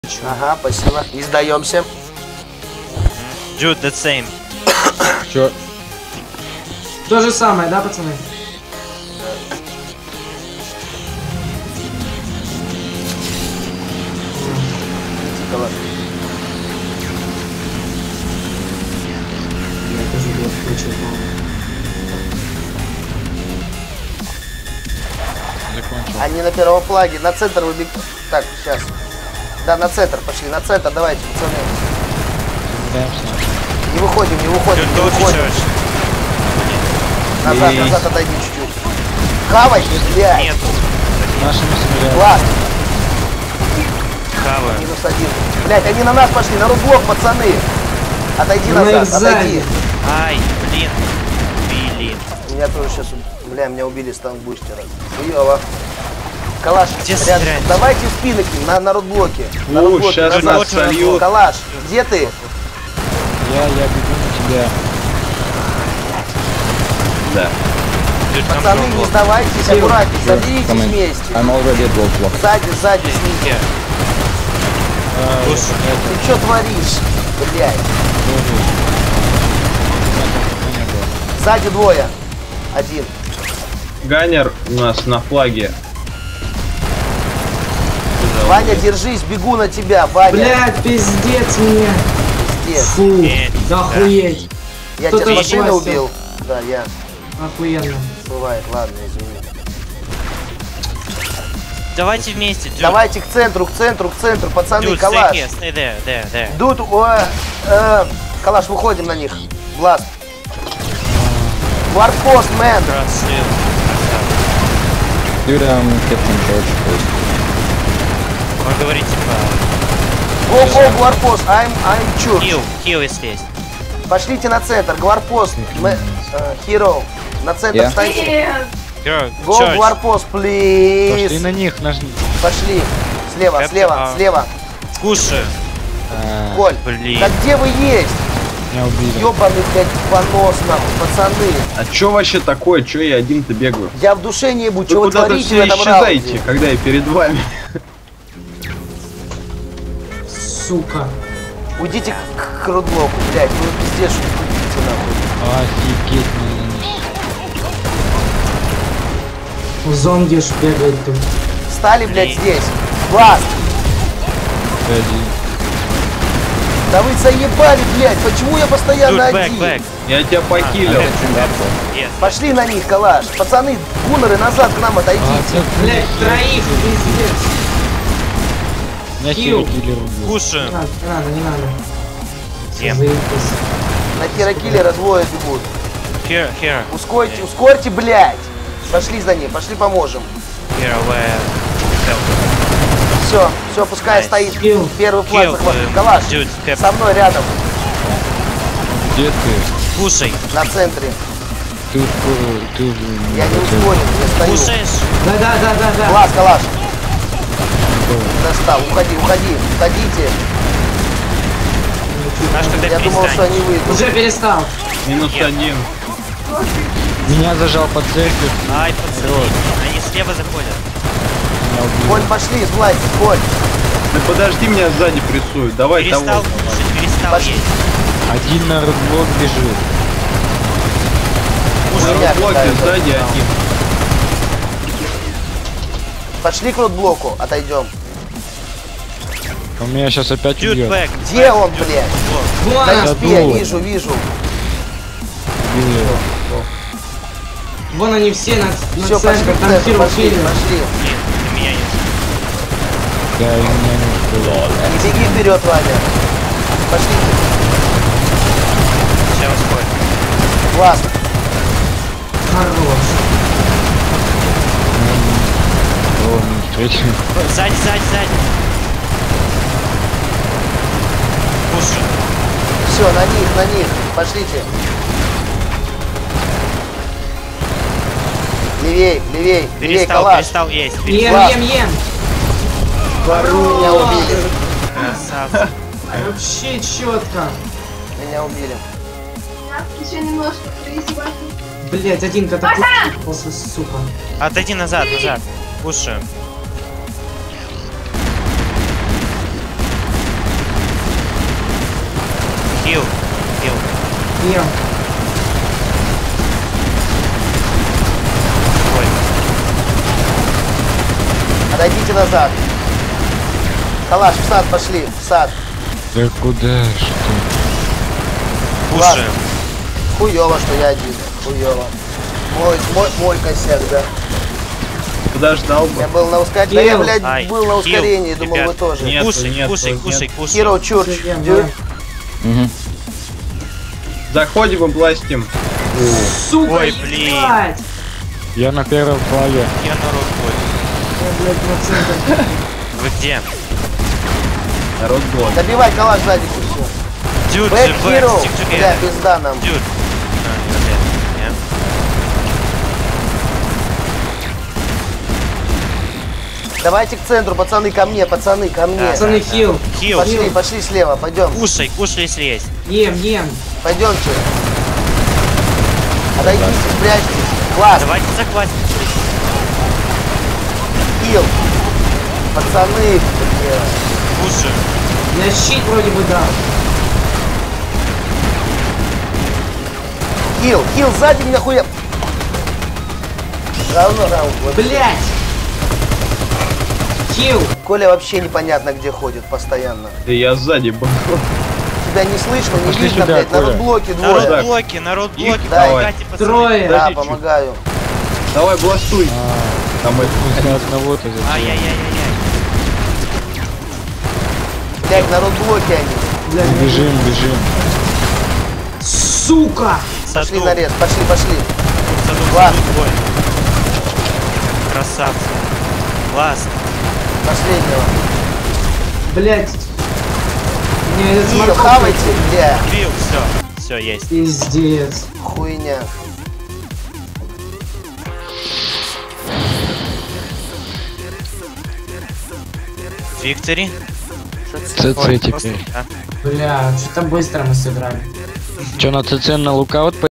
Ага, спасибо. Не сдаемся. Dude, the same. Чё? То же самое, да, пацаны? Я тоже был включил. Закончил. Они на первом флаге. На центр выбег. Так, сейчас. Да, на центр пошли. На центр, давайте, пацаны. Не выходим, не выходим, Dude, не go to выходим. church. Назад, Есть. назад отойди чуть-чуть. Хавай, блядь. Нету. Нашими стреляют. Класс. Хаваю. Минус один. Блядь, они на нас пошли, на рублок, пацаны. Отойди Мы их назад, отойди. сзади. Ай, блин. Блин. Меня тоже сейчас, бля, меня убили с танк-бустера. Хуёво. Калаш, Где рядом. стреляют? Давайте в спины к ним, на рудблоке. На О, рудблоке, щас назад. нас сольют. Калаш, где ты? Я бегу на тебя. Да. Dude, come Пацаны, from не block. сдавайтесь, аккуратней, соберитесь Come in. вместе. I'm already at block block. Сзади, сзади, снизу. Here. Push. Ты что творишь, блядь? Сзади двое. Один. Ганнер у нас на флаге. Ваня, держись, бегу на тебя, Ваня. Блядь, пиздец мне. Пиздец. Фу, да охуеть. Я Кто-то тебя с машины ошибся. убил. Да, я. Охуенно. Бывает, ладно, извини. Давайте вместе, dude. Давайте к центру, пацаны, Dude, stay калаш. here, stay there. Дут, калаш, выходим на них. Бласт. Варпост, мэн. Красиво. Dude, I'm Captain George first. Он говорит, типа, Го, Гварпост, I'm чур. хил если есть. Пошлите на центр, Гварпост, Hero. На центр Я? встаньте. Girl, Го, church. Гварпост, Пошли плиз. на них, нажми. Пошли. Слева, Кэптен, слева, слева. Кушай. Коль, Блин. да где вы есть? Меня убили. Ёбаный, блядь, понос, нахуй, пацаны. А чё вообще такое? Чё я один-то бегаю? Я в душе не буду, Вы что вы куда-то творите в все этом исчезаете, раунде? когда я перед вами. Сука. Уйдите к рудлоку, блядь, вы пиздец, что уйдите нахуй. Офигеть, мне Зомби ж бегает тут. Встали, блядь, Блин. здесь. Бласт! один. Да вы заебали, блядь, почему я постоянно Dude, один? back. Я тебя покилил. Yes. Пошли на них, калаш. Пацаны, гуннеры, назад к нам отойдите. Блядь, троих, пиздец. Я Хил. киллер убил. Кушаем. Не надо, не надо. Ем. Заебись. На херокиллера двое бегут. Here. Ускорьте, ускорьте, блядь. Пошли за ним, пошли поможем. Here, where? Все, пускай Nice. стоит. Kill. Первый флаг Kill, захватывает. Калаш, dude, Captain. со мной рядом, Где ты? Кушай. на центре. Ты Я не ускорен, я стою. Кушаешь? Да. Глаз, калаш. Достал, уходите. Знаешь, когда Я думал, что они выйдут. Уже перестал. Минус Нет. один. Меня зажал под церковь. Ай, пацаны. Они слева заходят. Меня убили. Коль, пошли, сблазь, Коль. Да подожди, меня сзади прессуют. Давай Перестал того. кушать, перестал Пошли. есть. Один на рудблок бежит. На Меня блоке кидают. сзади один. Пошли к рудблоку, отойдем. Он меня сейчас опять Dude, убьет. back. Где он, блядь? Вон На она, респе, думаю. вижу. Убил его. вон они все на Все, пошли центр, к там центру, Хиро пошли. Киллер. Блин, на меня нет. Да, и меня не убил. Не беги вперед, Ваня. Пошли. Сейчас восходит. Глаз. Хорош. О, мы встретили. Сзади. Кушай. Все, на них. Пошлите. Левей, калаш. Перестал есть. Ем. Меня убили. Красавцы. Вообще четко. Меня убили. Еще немножко производить. Блять, один катапульт, сука. Отойди назад. Кушаем. Ем. Ой, Отойдите назад. Калаш, в сад пошли, в сад. Да куда ж ты? кушаем. Хуёво, что я один. Хуёво. Мой косяк, да. Подождал бы. Я был на ускорении. Да я, Кирилл. блядь, Ай, был на ускорении, Кирилл, думал, вы ребят, тоже. нет. Кушай, кушай, нет. кушай, кушай. Hero Church, Ем, dude. Угу. Заходим и бластим. Сука, Ой, блин. ебать. Я на первом флаге. Я народ бой. Я, блядь, процентов. Вы где? Народ блок. Добивай калаш сзади, всё. Dude, Back the hero. back, stick Бля, together. пизда нам. Dude. Yeah. Давайте к центру, пацаны, ко мне, пацаны, ко мне. Пацаны, хил. Хил. Пошли, пошли слева, пойдем. Кушай, кушай, если есть. Ем. Пойдемте. Отойдите, спрячьтесь. Класс, Давайте захватим. хил. Пацаны, бля. Кушаем. Я щит вроде бы дал. Хил, сзади меня хуя. Равно раунд. Вот. Блять. Хил. Коля вообще непонятно где ходит постоянно. Да я сзади был. Тебя не слышно, не Пошли видно, сюда, блядь. Коля. Народ блоки Народ двое. блоки, народ блоки. дай. Помогайте, пацаны. Трое. Да, Подожди, помогаю. Давай бластуй. Там это. После одного-то зачем? Ай-яй-яй-яй. Блядь, народ блоки они. Бля, Бежим. сука. Пошли Саду. нарез, пошли. Саду, Класс. саду, бой. Красавцы. Класс. Последнего. Блять. Мне этот Хил, смартфон хавайте, бля. Бил, все, есть. Пиздец. Хуйня. Виктори. ЦЦ теперь. Да. Бля, что-то быстро мы сыграли. Че, на ЦЦ на лукаут